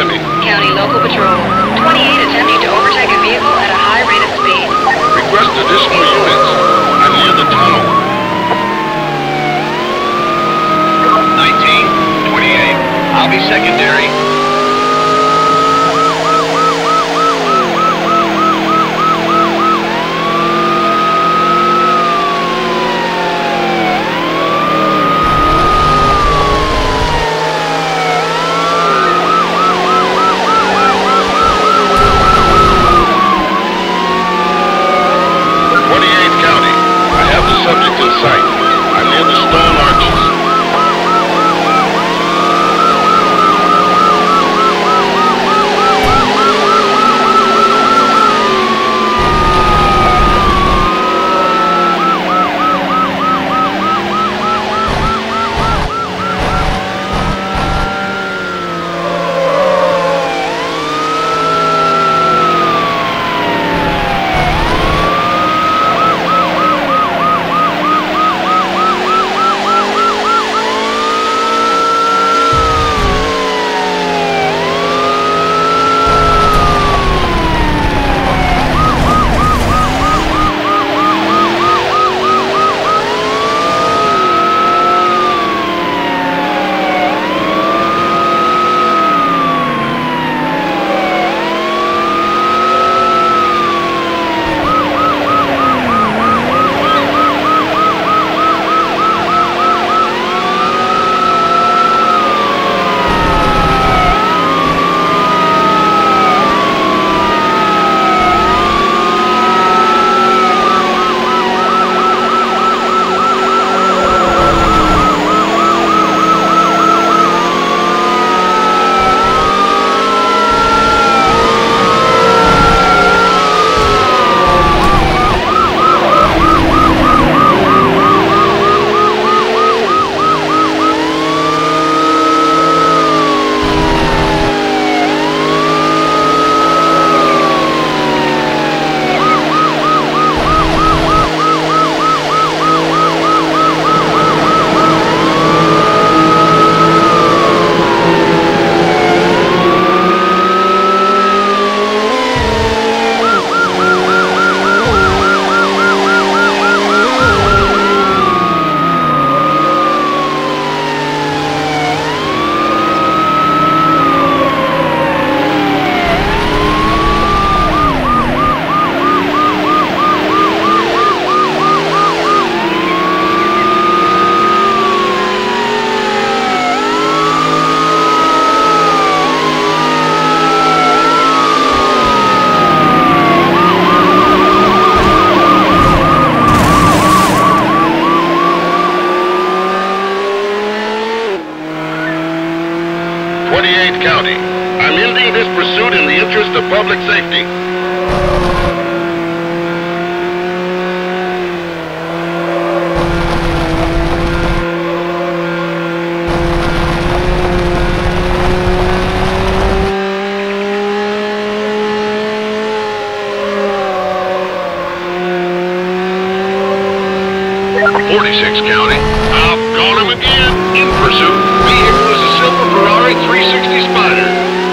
County. County Local Patrol. 28 attempting to overtake a vehicle at a high rate of speed. Request additional units. I'm near the tunnel. 19, 28. I'll be secondary. Subject in sight. I'm near the stone arches. County. I'm ending this pursuit in the interest of public safety. County. I've got him again. In pursuit. Vehicle is a silver Ferrari 360 Spider.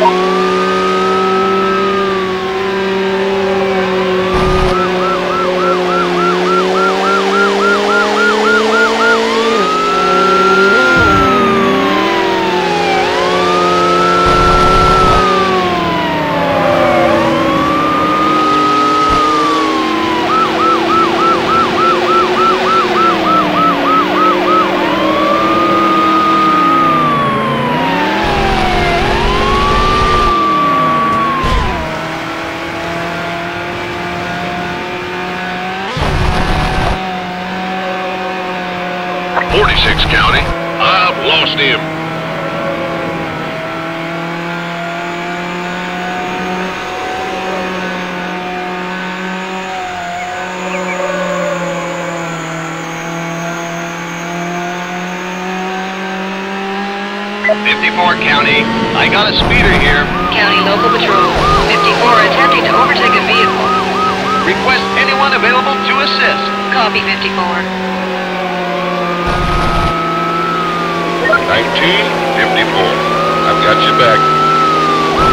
County. I've lost him. County, I got a speeder here. County Local Patrol. 54 attempting to overtake a vehicle. Request anyone available to assist. Copy 54. 1954. I've got you back.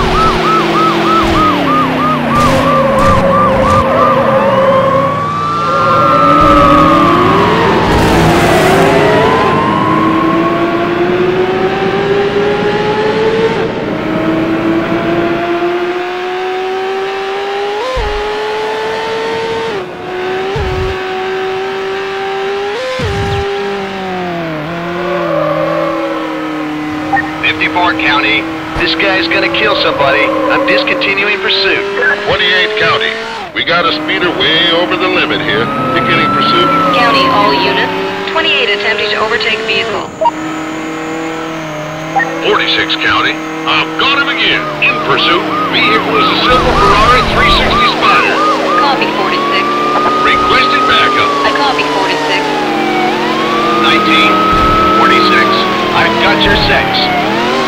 54 County. This guy's gonna kill somebody. I'm discontinuing pursuit. 28th County. We got a speeder way over the limit here. Beginning pursuit. County, all units. 28 attempting to overtake vehicle. 46 County. I've got him again. In pursuit. Vehicle is a silver Ferrari 360 Spider. Copy 46. Requesting backup. I copy 46. 19, 46. I've got your 6.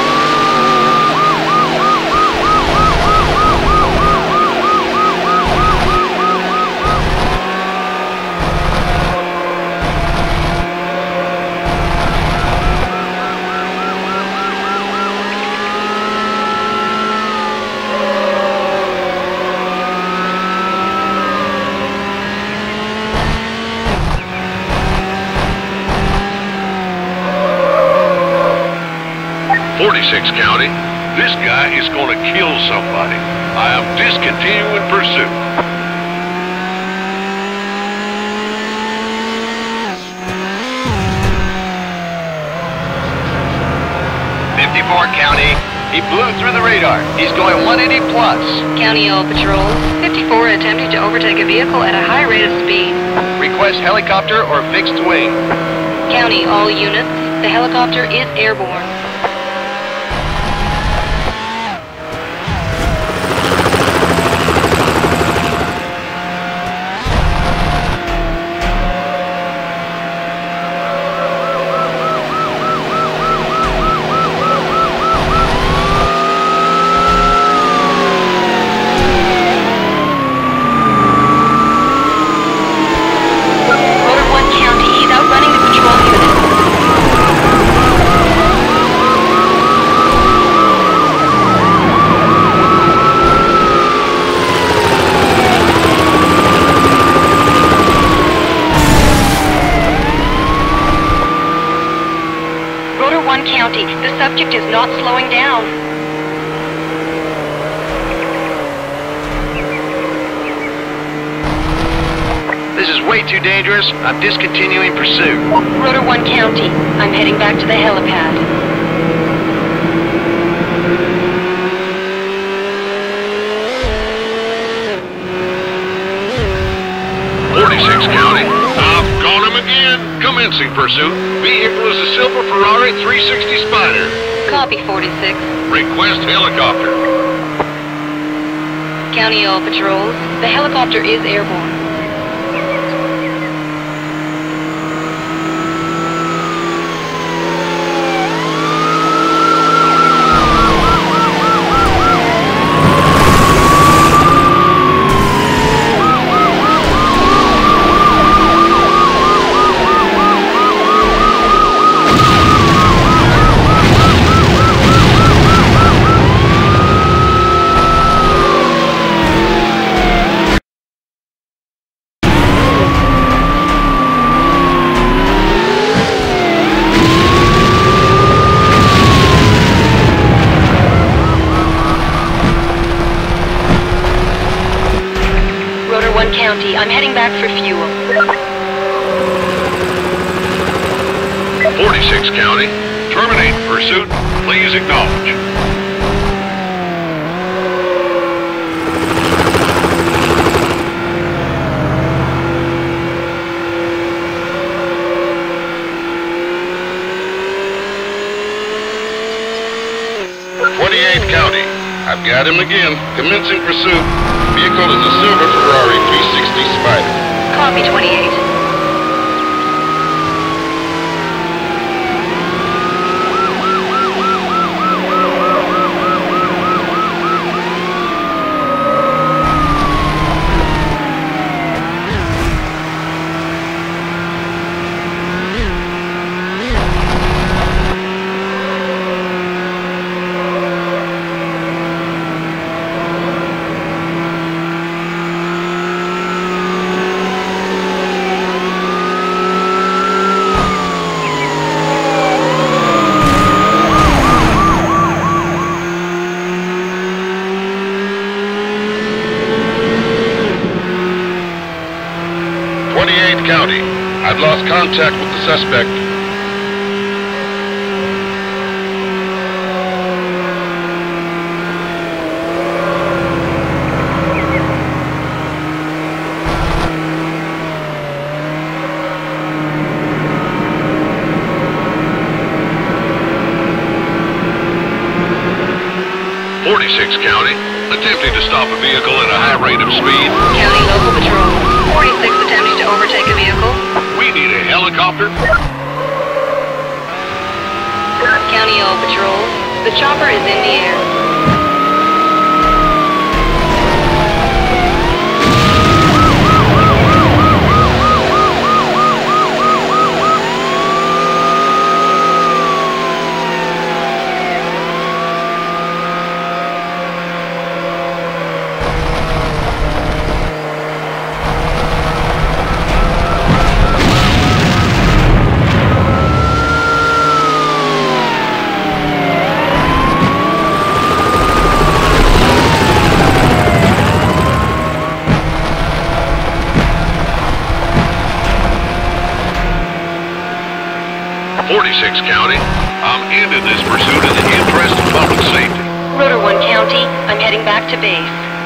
County. This guy is going to kill somebody. I am discontinuing pursuit. County. He blew through the radar. He's going 180 plus. County, all patrols. 54 attempting to overtake a vehicle at a high rate of speed. Request helicopter or fixed wing. County, all units. The helicopter is airborne. County, the subject is not slowing down. This is way too dangerous. I'm discontinuing pursuit. Rotor 1 County, I'm heading back to the helipad. County. I've got him again. Commencing pursuit. Vehicle is a silver Ferrari 360 Spider. Copy 46. Request helicopter. County, all patrols. The helicopter is airborne. County, I'm heading back for fuel. 46 County. Terminate pursuit. Please acknowledge. County. I've got him again. Commencing pursuit. Vehicle is a silver Ferrari 360 Spider. Copy 28. County. I've lost contact with the suspect. 46 County, attempting to stop a vehicle at a high rate of speed. County Local Patrol. 46 attempting to overtake a vehicle. We need a helicopter. County All Patrol. The chopper is in the air. County, I'm ending this pursuit in the interest of public safety. Rotor 1 County, I'm heading back to base.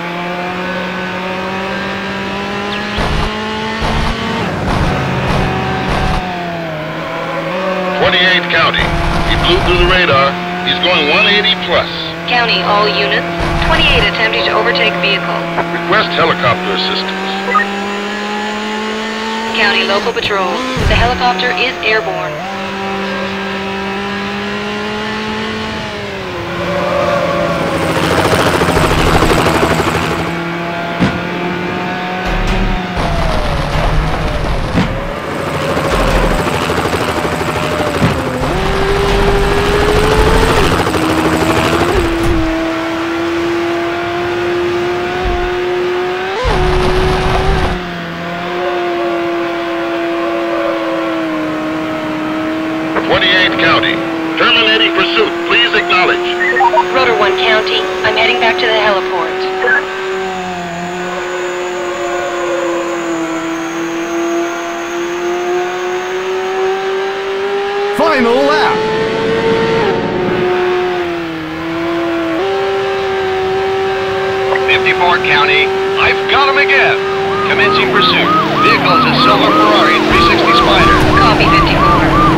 28 County, he blew through the radar. He's going 180 plus. County, all units. 28 attempting to overtake vehicle. Request helicopter assistance. County Local Patrol. The helicopter is airborne. Terminating pursuit. Please acknowledge. Rotor 1 County, I'm heading back to the heliport. Final lap. 54 County, I've got him again. Commencing pursuit. Vehicle is a silver Ferrari 360 Spider. Copy 54.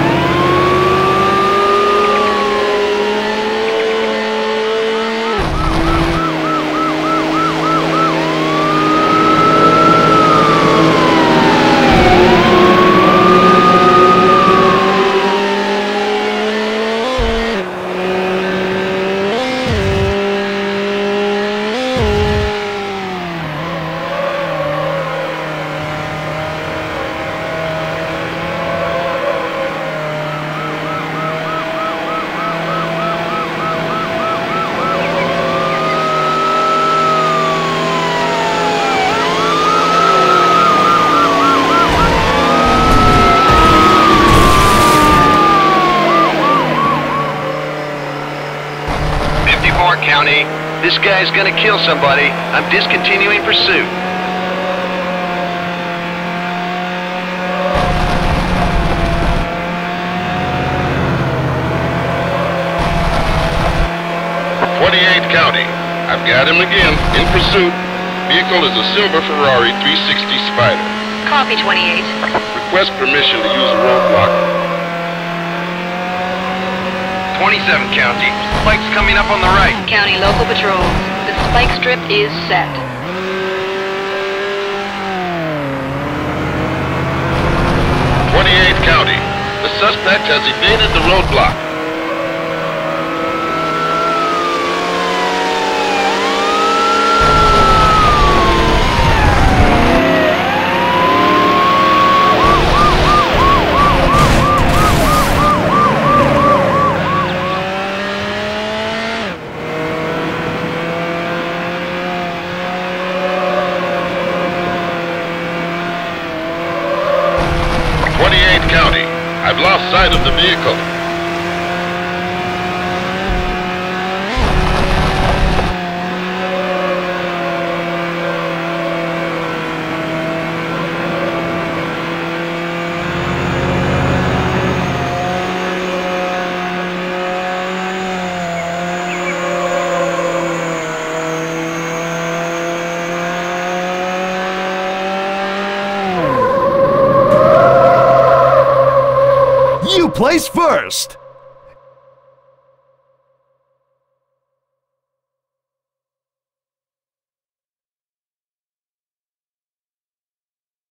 County, this guy's gonna kill somebody. I'm discontinuing pursuit. County, I've got him again, in pursuit. Vehicle is a silver Ferrari 360 Spider. Copy 28. Request permission to use a roadblock. 27 County, spike's coming up on the right. County Local Patrol. The spike strip is set. County, the suspect has evaded the roadblock. County, I've lost sight of the vehicle. You place first!